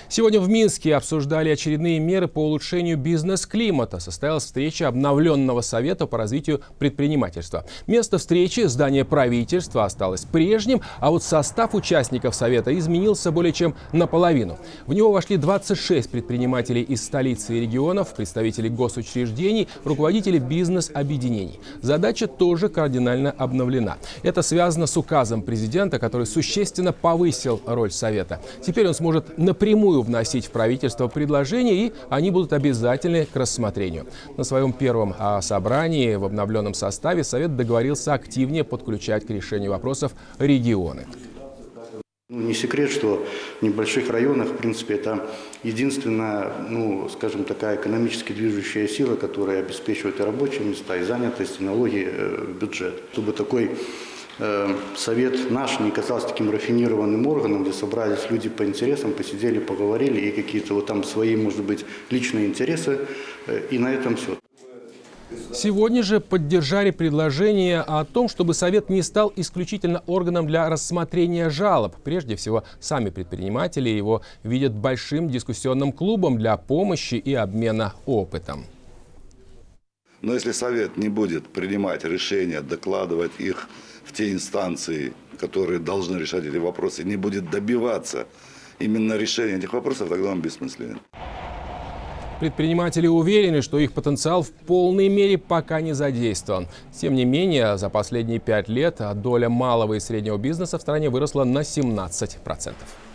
Сегодня в Минске обсуждали очередные меры по улучшению бизнес-климата. Состоялась встреча обновленного Совета по развитию предпринимательства. Место встречи, здание правительства, осталось прежним, а вот состав участников Совета изменился более чем наполовину. В него вошли 26 предпринимателей из столицы и регионов, представители госучреждений, руководители бизнес-объединений. Задача тоже кардинально обновлена. Это связано с указом президента, который существенно повысил роль Совета. Теперь он сможет напрямую вносить в правительство предложения, и они будут обязательны к рассмотрению. На своем первом собрании в обновленном составе Совет договорился активнее подключать к решению вопросов регионы. Не секрет, что в небольших районах, в принципе, это единственная, скажем, такая экономически движущая сила, которая обеспечивает и рабочие места, и занятость, и налоги в бюджет. Чтобы такой совет наш не казался таким рафинированным органом, где собрались люди по интересам, посидели, поговорили, и какие-то вот там свои, может быть, личные интересы, и на этом все. Сегодня же поддержали предложение о том, чтобы Совет не стал исключительно органом для рассмотрения жалоб. Прежде всего, сами предприниматели его видят большим дискуссионным клубом для помощи и обмена опытом. Но если Совет не будет принимать решения, докладывать их в те инстанции, которые должны решать эти вопросы, не будет добиваться именно решения этих вопросов, тогда он бессмысленен. Предприниматели уверены, что их потенциал в полной мере пока не задействован. Тем не менее, за последние 5 лет доля малого и среднего бизнеса в стране выросла на 17%.